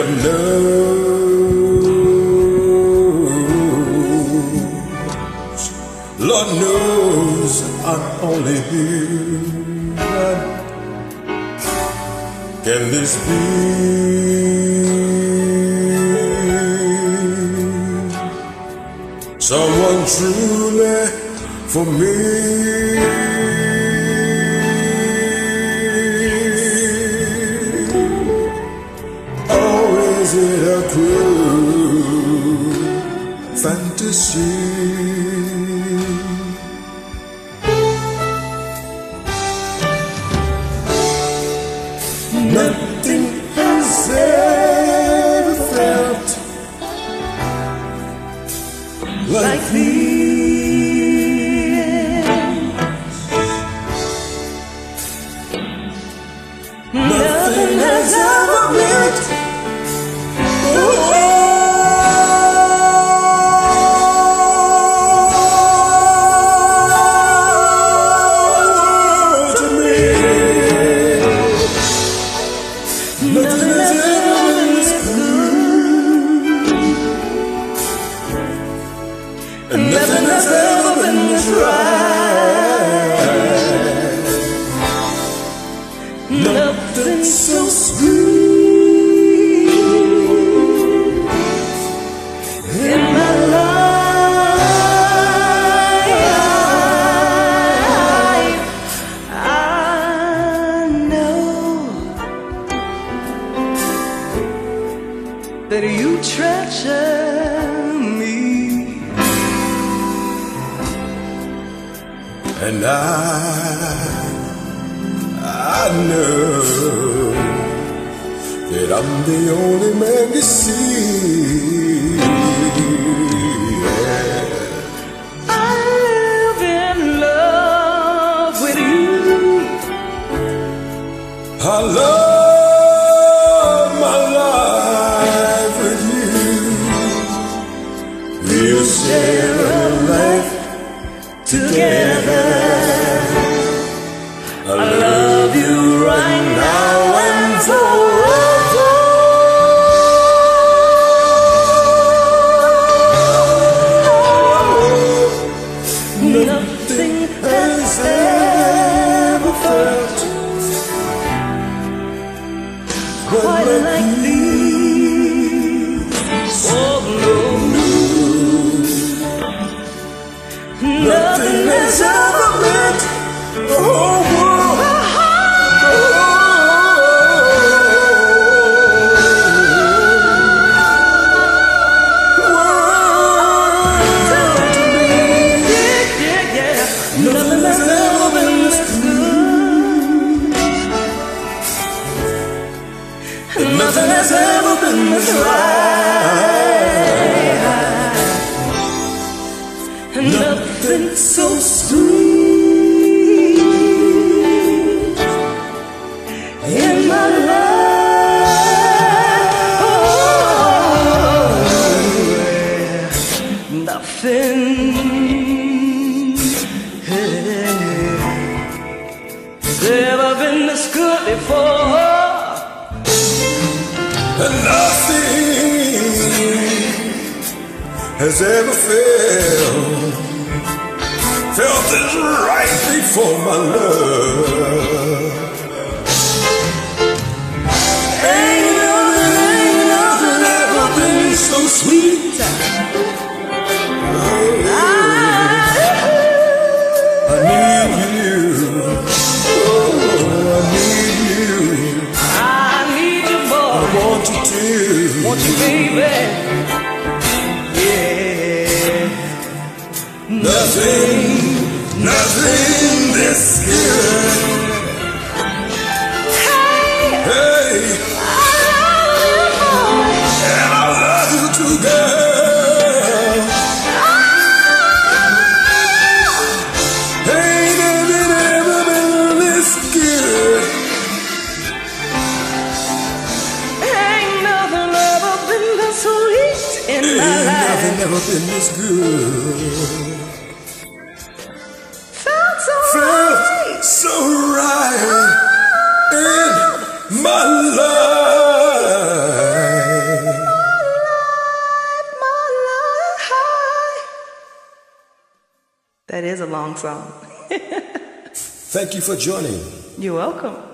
knows, Lord knows I'm only human. Can this be? Someone truly for me? Is it a cruel fantasy? Nothing has ever felt like this. Nothing has ever meant nothing has ever been this right. Nothing so sweet in my life. I know that you treasure me. And I know that I'm the only man you see. Yeah. I live in love with you. I love my life with you. We'll share a life together. I love you right now and forever. Nothing has ever felt quite like this. Oh no, nothing has ever meant the whole world. Nothing has ever been this good. Nothing has ever been this right. Nothing so sweet in my life. Oh, nothing ever been this good before. And nothing has ever felt this right before my love. Ain't nothing ever been so sweet. I need you. Want you, baby? Yeah. Nothing this good. Hey, and I love you too, girl. Ain't nothing ever been this good. Sweet in my life. Nothing ever been this good. Felt so right in my life. That is a long song. Thank you for joining. You're welcome.